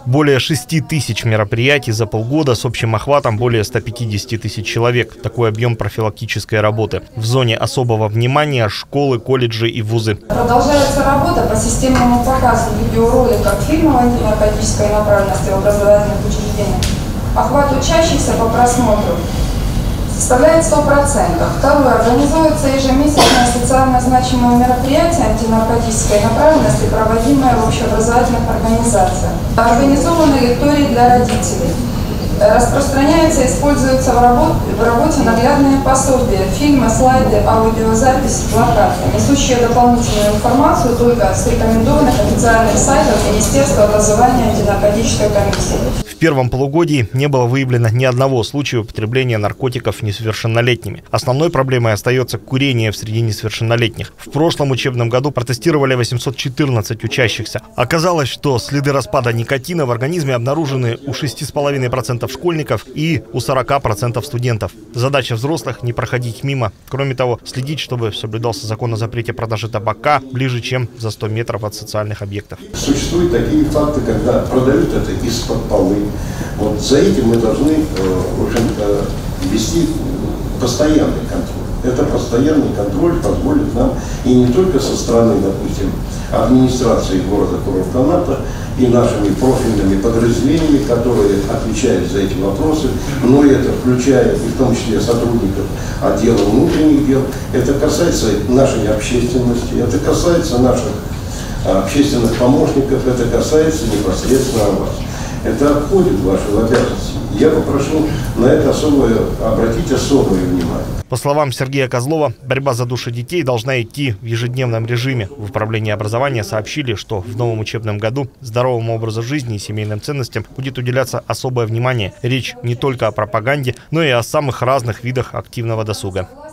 Более 6 тысяч мероприятий за полгода с общим охватом более 150 тысяч человек. Такой объем профилактической работы. В зоне особого внимания школы, колледжи и вузы. Продолжается работа по системному показу видеороликов фильмов антинаркотической направленности в образовательных учреждениях. Охват учащихся по просмотру составляет 100%. Второе. Организуется ежемесячное социально значимое мероприятие антинаркотической направленности, проводимое в общеобразовательных организациях. Организованы лектории для родителей. Распространяются и используются в работе наглядные пособия, фильмы, слайды, аудиозаписи, плакаты, несущие дополнительную информацию только с рекомендованных официальных сайтов Министерства образования и антинаркотической комиссии. В первом полугодии не было выявлено ни одного случая употребления наркотиков несовершеннолетними. Основной проблемой остается курение среди несовершеннолетних. В прошлом учебном году протестировали 814 учащихся. Оказалось, что следы распада никотина в организме обнаружены у 6,5% школьников и у 40% студентов. Задача взрослых – не проходить мимо. Кроме того, следить, чтобы соблюдался закон о запрете продажи табака ближе, чем за 100 метров от социальных объектов. Существуют такие факты, когда продают это из-под полы. Вот за этим мы должны, в общем-то, вести постоянный контроль. Это постоянный контроль позволит нам и не только со стороны, допустим, администрации города Курортаната и нашими профильными подразделениями, которые отвечают за эти вопросы, но это включает и в том числе сотрудников отдела внутренних дел. Это касается нашей общественности, это касается наших общественных помощников, это касается непосредственно вас. Это входит в ваши обязанности. Я попрошу на это обратить особое внимание. По словам Сергея Козлова, борьба за души детей должна идти в ежедневном режиме. В управлении образования сообщили, что в новом учебном году здоровому образу жизни и семейным ценностям будет уделяться особое внимание. Речь не только о пропаганде, но и о самых разных видах активного досуга.